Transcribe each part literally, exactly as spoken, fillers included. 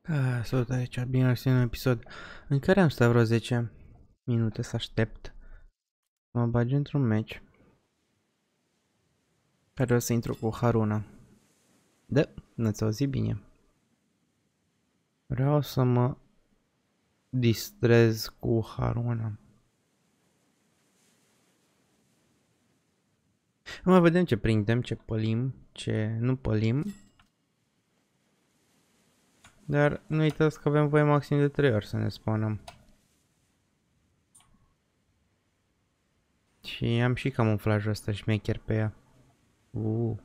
Ah, salut aici, bine ați un episod în care am stat vreo zece minute să aștept să mă bagi într-un match care o să intru cu Haruna. Da, n-ați auzit bine. Vreau să mă distrez cu Haruna. Mai vedem ce prindem, ce pălim, ce nu pălim. Dar nu uitați că avem voie maxim de trei ori să ne spawnăm. Și am și camuflajul ăsta șmecher pe ea. Uh.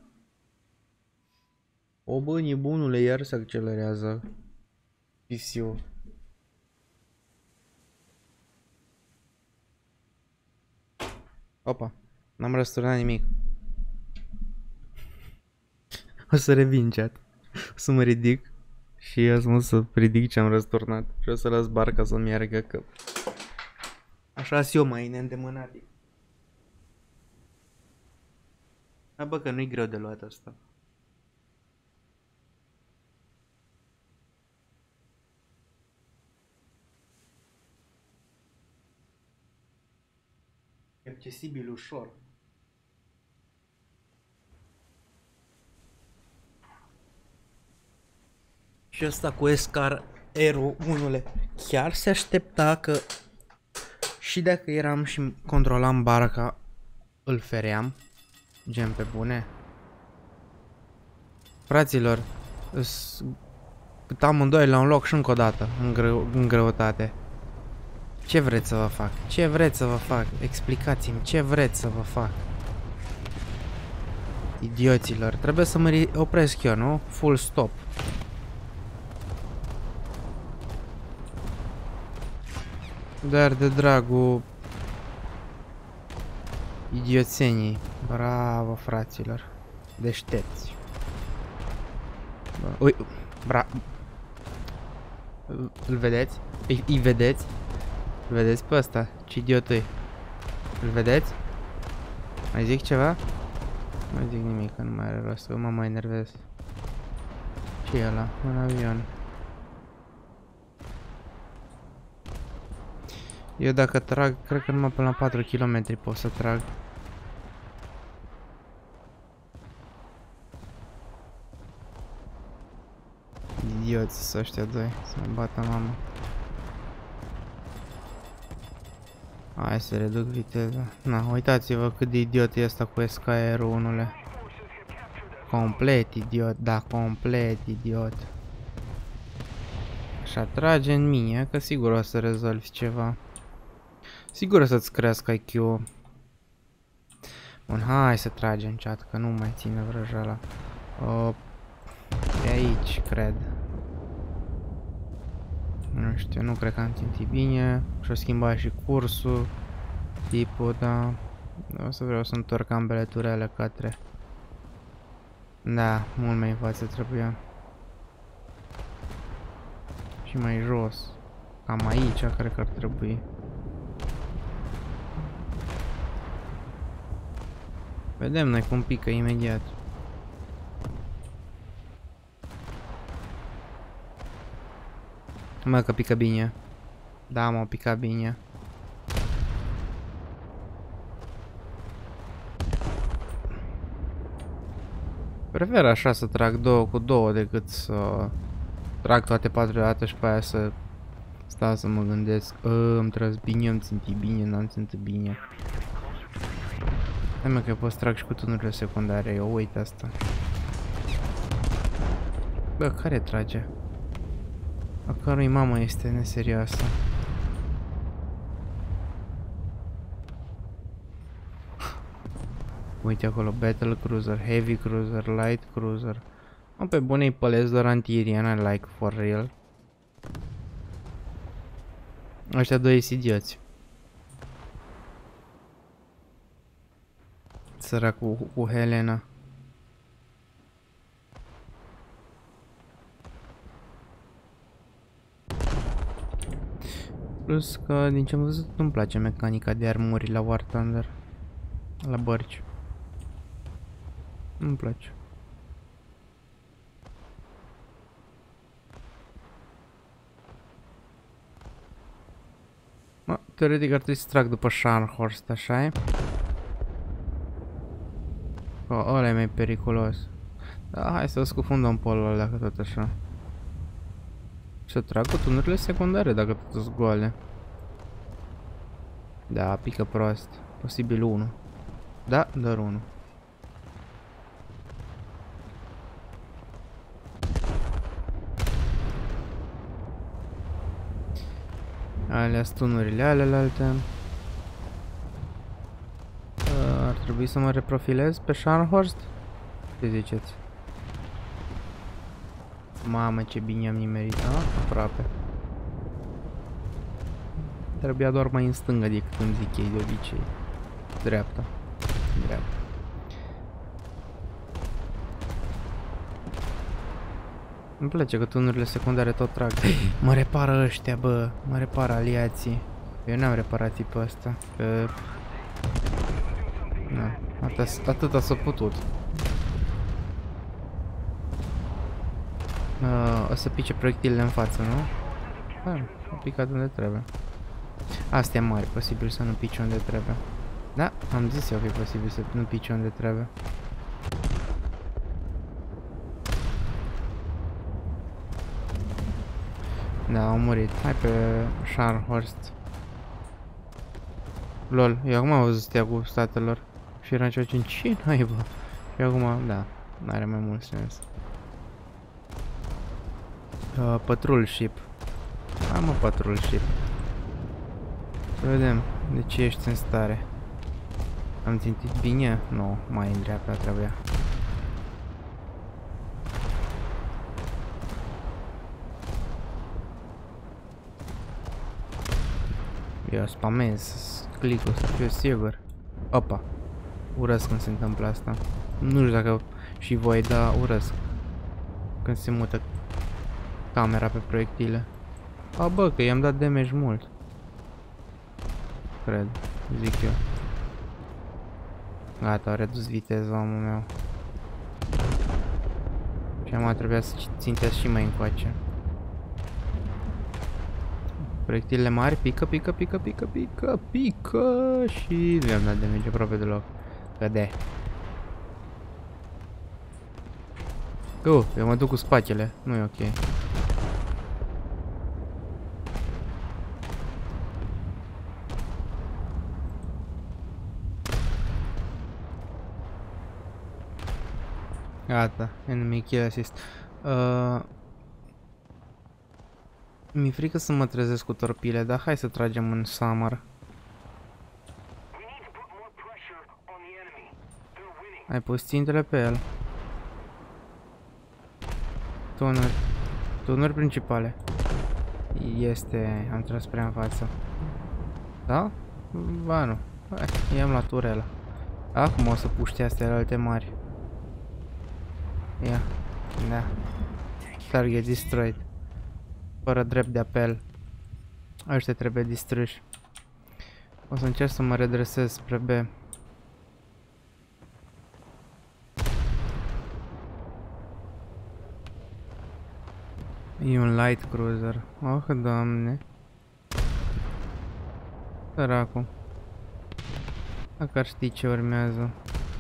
O, bă, nebunule, iar se accelerează P C-ul. Opa, n-am răsturnat nimic. O să revin, chat. O să mă ridic și o să mă să ridic ce am răsturnat. Și o să las barca să meargă, că așa-s eu mai neîndemânat. Da, bă, că nu-i greu de luat asta. E accesibil ușor. Și ăsta cu Escar Aero unu chiar se aștepta că și dacă eram și controlam barca, îl feream. Gen pe bune. Fraților, cât amândoi la un loc și încă o dată, în, greu în greutate. Ce vreți să vă fac? Ce vreți să vă fac? Explicați-mi, ce vreți să vă fac? Idioților, trebuie să mă opresc eu, nu? Full stop. Dar de dragul idioțenii. Bravo, fraților. Deștepți. Ui, bra... Îl vedeți? Îi, îi vedeți? Îl vedeți pe ăsta? Ce idiot e. Îl vedeți? Mai zic ceva? Nu zic nimic, că nu mai are rost, că mă mai enervez. Ce e ăla? Un avion. Eu dacă trag, cred că numai până la patru kilometri pot să trag. Idioți sunt ăștia doi, să mă bată mama. Hai să reduc viteza. Na, uitați-vă cât de idiot e ăsta cu S K R unu. Complet idiot, da, complet idiot. Așa, trage în mine, că sigur o să rezolvi ceva. Sigur o să-ți crească I Q-ul. Bun, hai să tragem, chat, că nu mai ține vrăjala. O, e aici, cred. Nu știu, nu cred că am țintit bine. Și-o schimbat și cursul. Tipul, da. O să vreau să întorc ambele turele către. Da, mult mai în față trebuia. Și mai jos. Cam aici, cred că ar trebui. Vedem noi cum pică imediat. Mă, că pică bine. Da, mă, pica bine. Prefer așa să trag două cu două decât să trag toate patru dată și pe aia să stau să mă gândesc. Îmi tras bine, îmi ținti bine, n-am țintit bine. Hai mă că pot să trag și cu tunurile secundare, eu uit asta. Bă, care trage? A cărui mamă este neserioasă? Uite acolo, Battle Cruiser, Heavy Cruiser, Light Cruiser. Mă, pe bune-i pălesc doar anti-aerian, like for real. Ăștia doi sunt idioți. Săracul cu, cu Helena. Plus că, din ce am văzut, nu-mi place mecanica de armuri la War Thunder. La bărci. Nu-mi place. Teoretic ar trebui să trag după Scharnhorst, așa-i? Oh, ăla e mai periculos. Da, hai să o scufundăm pe ăla dacă tot așa. Să trag cu tunurile secundare dacă tot sunt goale. Da, pică prost. Posibil unu. Da, doar unu. Alea stunurile alelalte. Uh, ar trebui să mă reprofilez pe Scharnhorst? Ce ziceți? Mamă, ce bine am nimerit, a? Aproape. Trebuia doar mai în stânga decât când zic ei de obicei. Dreapta. Dreapta. Îmi place că tunurile secundare tot trag. Mă repară ăștia, bă. Mă repară aliații. Eu n-am reparații pe ăsta. Că... Na, atâta s-a putut. Uh, o să pice proiectilele în față, nu? Da, a picat unde trebuie. Astea mari, posibil să nu pice unde trebuie. Da, am zis eu că e posibil să nu pice unde trebuie. Da, au murit. Hai pe Scharnhorst. Lol, eu acum am văzut steagul statelor. Și era ceva ce ce naiba. Și acum, da, n-are mai mult sens. Uh, patrol ship. Hai mă, patrol ship. Să vedem de ce ești în stare. Am țintit bine? Nu, mai în dreapta trebuia. Eu spamez click-ul să fiu sigur. Opa. Urăsc când se întâmplă asta. Nu știu dacă și voi, dar urăsc când se mută camera pe proiectile. A, bă, că i-am dat damage mult. Cred, zic eu. Gata, au redus viteza omul meu. Și am trebuit să țintesc și mai încoace. Proiectilele mari, pică, pică, pică, pică, pică, pică și nu i-am dat damage aproape deloc. Căde. Uh, eu mă duc cu spatele, nu e ok. Gata, enemy kill assist. Uh, Mi-e frică să mă trezesc cu torpile, dar hai să tragem în summer. Ai pus țintele pe el. Tunuri. Tunuri principale. Este, am tras prea în față. Da? Ba nu. Hai, i-am luat turela. Acum o să puște astea alte mari. Ia. Da. Target destroyed. Fără drept de apel. Ăștia trebuie distruși. O să încerc să mă redresez spre B. E un light cruiser. Oh, doamne. Săracu. Dacă ar ști ce urmează.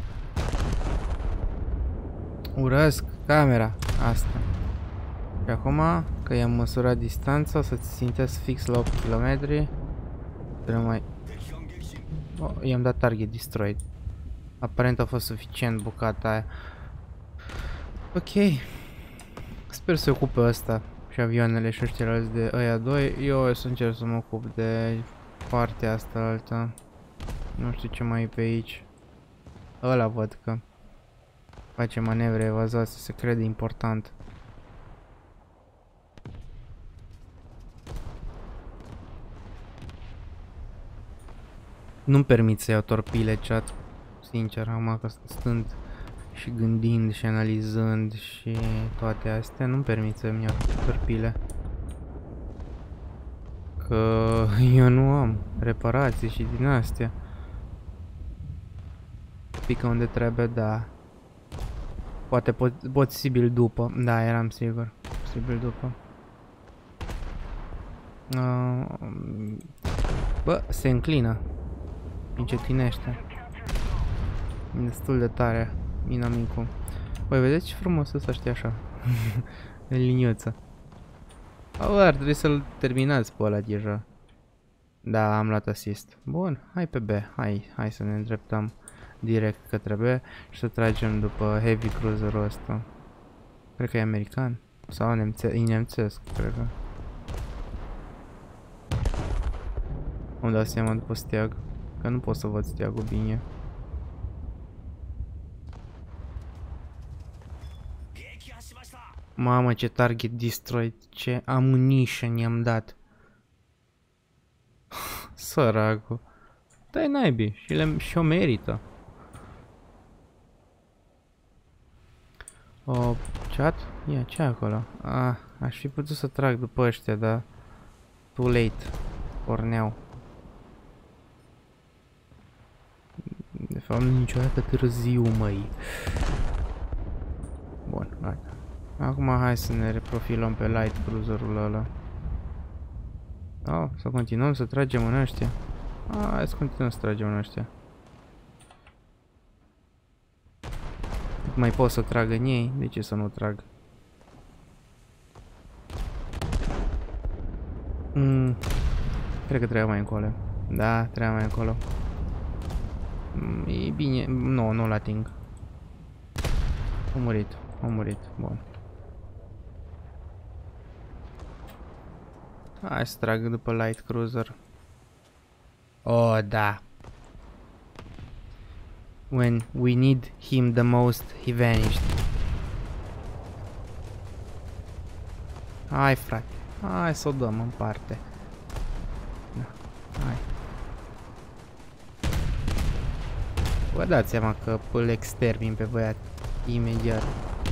Urăsc camera asta. Și acum, că i-am măsurat distanța, o să-ți țintesc fix la opt kilometri. Trebuie mai... Oh, i-am dat target destroyed. Aparent a fost suficient bucata aia. Ok. Sper să ocupe ăsta și avioanele și ăștia de ăia doi. Eu o să încerc să mă ocup de partea asta alta. Nu știu ce mai e pe aici. Ăla văd că face manevre evazoase, se crede important. Nu-mi permit să iau torpile, chat. Sincer, acum că stând și gândind și analizând și toate astea, nu-mi permit să-mi iau torpile. Că eu nu am reparații și din astea. Pică unde trebuie, da. Poate pot, posibil după, da, eram sigur. Posibil după. Uh, Bă, se înclină. Încetinește. E destul de tare inamicul. Băi, vedeți ce frumos ăsta, știi așa. În liniuță. Bă, ar trebui să-l terminați pe ăla deja. Da, am luat asist. Bun, hai pe B. Hai, hai să ne îndreptăm direct către B și să tragem după heavy cruiserul ăsta. Cred că e american. Sau nemțe e nemțesc, cred că. Îmi dau seama după steag. Că nu pot să văd steagul bine. Mamă, ce target destroyed, ce ammunition i-am dat. Săracul. Dai naibii și le și-o merită. O, chat? Ia, ce acolo? Ah, aș fi putut să trag după ăștia, dar too late. Porneau. De fapt, nu niciodată târziu, măi. Bun, gata. Acum hai să ne reprofilăm pe light cruiserul ăla. Oh, să continuăm să tragem în ăștia. Ah, hai să continuăm să tragem în ăștia. Mai pot să trag în ei, de ce să nu trag? Mm, cred că trebuie mai încolo. Da, trebuie mai încolo. Mm, e bine, nu, nu-l ating. A murit, a murit, bun. Hai să trag după light cruiser. Oh, da. When we need him the most, he vanished. Hai, frate. Hai să o dăm în parte. Da. Hai. Vă dați seama că îl extermin pe băiat imediat.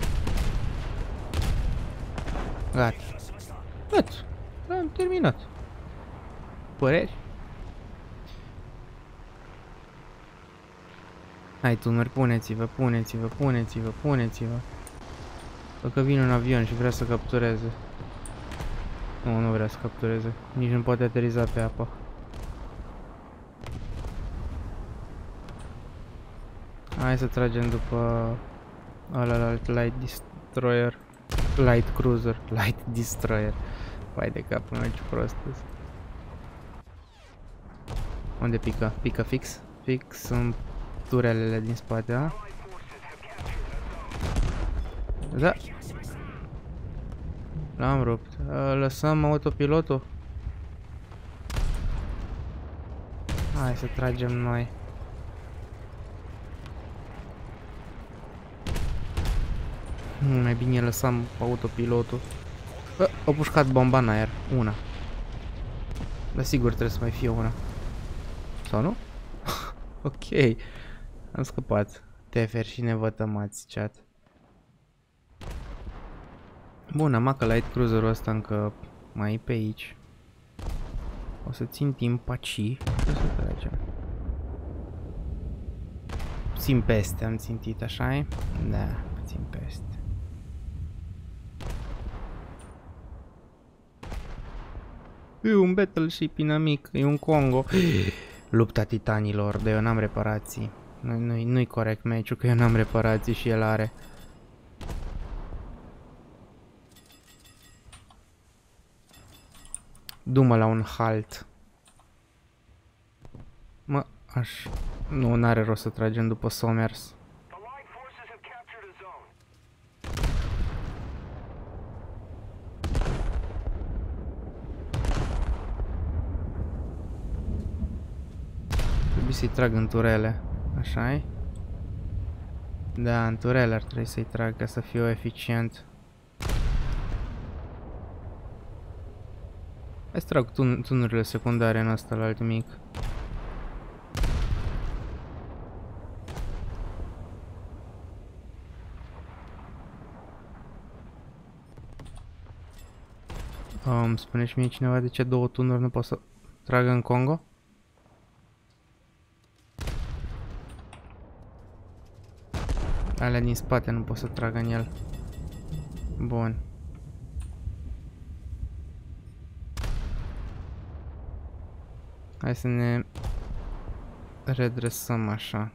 Gata. Gata. Am terminat. Păreri? Hai, tunuri, puneți-vă, puneți-vă, puneți-vă, puneți-vă. Dacă vine un avion și vrea să captureze. Nu, nu vrea să captureze. Nici nu poate ateriza pe apă. Hai să tragem după ăla light destroyer. Light cruiser. Light destroyer. Vai de capul meu, ce prost. Unde pică? Pică fix? Fix în turelele din spate, a? Da. L-am rupt. Lăsăm autopilotul. Hai să tragem noi. Mai bine lăsăm autopilotul. A, au pușcat bomba în aer. Una. Dar sigur trebuie să mai fie una. Sau nu? Ok. Am scăpat. Tefer și nevătămați, chat. Bun, am că light cruiserul ăsta încă mai e pe aici. O să țin timp aici. O să tragem. Puțin peste am țintit, așa-i? Da, puțin peste. E un battleship inamic, e un Congo. Lupta titanilor, de eu n-am reparații. Nu-i nu-i corect meciul, că eu n-am reparații și el are. Du-mă la un halt. Mă, aș... Nu, n-are rost să tragem după Somers. Trebuie să-i trag în turele. Așa-i? Da, în turele ar trebui să-i trag ca să fiu eficient. Hai să trag tun tunurile secundare în ăsta la alt mic. Um, spune și mie cineva de ce două tunuri nu pot să tragă în Congo? Alea din spate nu pot să tragă în el. Bun. Hai să ne redresăm așa.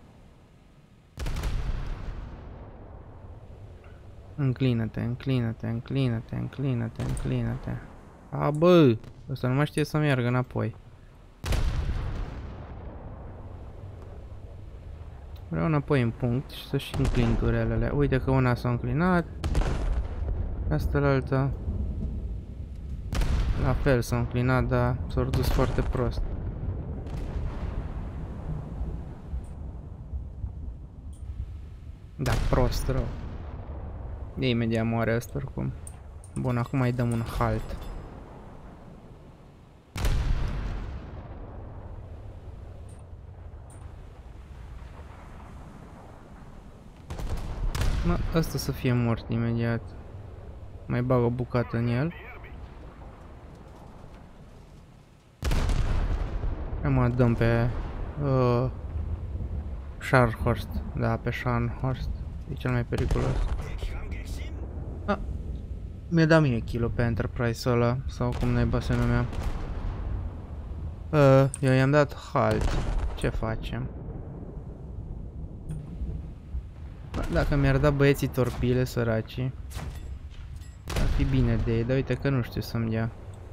Înclină-te, înclină-te, înclină-te, înclină-te, înclină-te. A, bă! Ăsta nu mai știe să meargă înapoi. Vreau înapoi în punct și să-și înclin turelele. Uite că una s-a înclinat. Asta la alta. La fel s-a înclinat, dar s-a redus foarte prost. Da, prost rău. De imediat moare asta oricum. Bun, acum îi dăm un halt. Mă, ăsta să fie mort imediat. Mai bag o bucată în el. Acum dăm pe uh, Scharnhorst. Da, pe Scharnhorst. E cel mai periculos. Ah, mi-a dat mie kill pe Enterprise ăla. Sau cum naiba se numea. Uh, eu i-am dat halt. Ce facem? Dacă mi-ar da băieții torpile, săracii, ar fi bine de ei, dar uite că nu știu să-mi dea.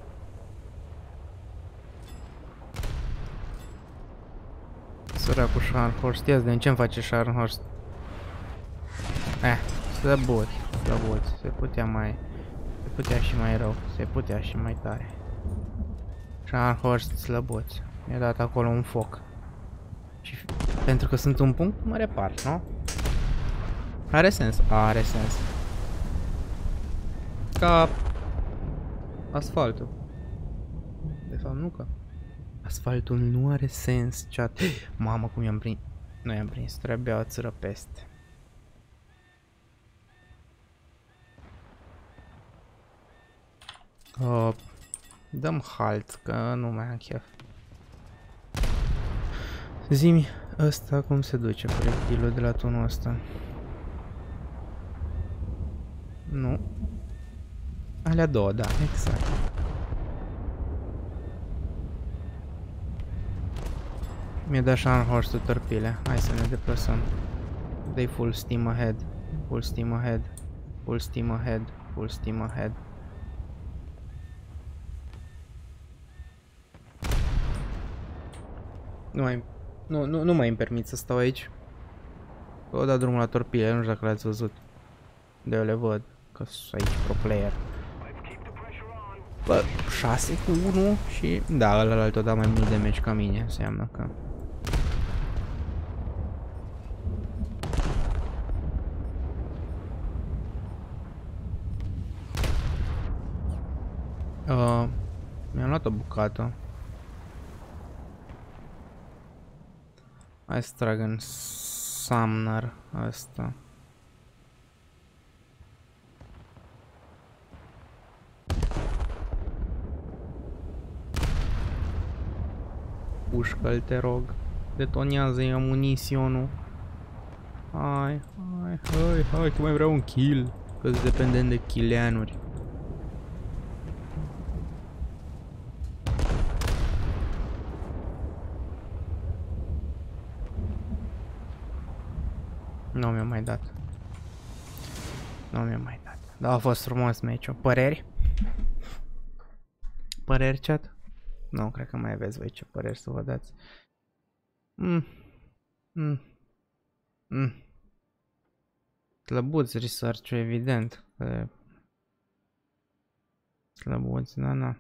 Săracul Scharnhorst, ia-ți de ce-mi face Scharnhorst? Eh, slăbuți, slăbuți, se putea mai... Se putea și mai rău, se putea și mai tare. Scharnhorst, slăbuți, mi-a dat acolo un foc. Și pentru că sunt un punct, mă repar, nu? Are sens, are sens. Ca asfaltul. De fapt nu că asfaltul nu are sens, chat. Mamă, cum i-am prins. Nu i-am prins, trebuia o țără peste. Uh, dăm halt, că nu mai am chef. Zi-mi, ăsta cum se duce proiectilul de la tunul ăsta? Nu. Alea două, da, exact. Mi-a dat Scharnhorst-ul torpile. Hai să ne deplasăm. Dă-i full steam ahead. Full steam ahead. Full steam ahead. Full steam ahead. Nu mai... Nu, nu, nu mai îmi permit să stau aici. O dat drumul la torpile, nu știu dacă l-ați văzut. De eu le văd. Că sunt aici pro player. Bă, șase cu unu și... Da, ălălalt o da mai mult damage ca mine, înseamnă că... Uh, mi-am luat o bucată. Hai să trag în Sumner asta. Pușcă-l, te rog. Detonează-i amuniționul. Hai, hai, hai, hai, că mai vreau un kill. Că-s dependent de kill-anuri. Nu mi-a mai dat. Nu mi-a mai dat. Dar a fost frumos meciul. Păreri? Păreri, chat? Nu, cred că mai aveți voi ce păreri să vă dați. Mm. Mm. Mm. Slăbuți research-ul, evident. Slăbuți, na, na.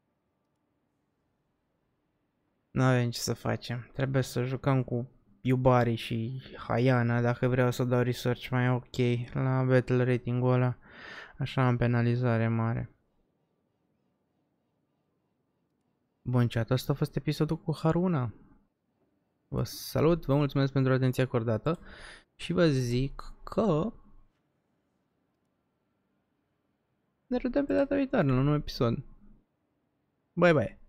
Nu avem ce să facem. Trebuie să jucăm cu Yubari și Hayana dacă vreau să dau research mai ok la battle rating-ul ăla. Așa am penalizare mare. Bun, chat, asta a fost episodul cu Haruna. Vă salut, vă mulțumesc pentru atenția acordată și vă zic că ne vedem pe data viitoare la un nou episod. Bye bye!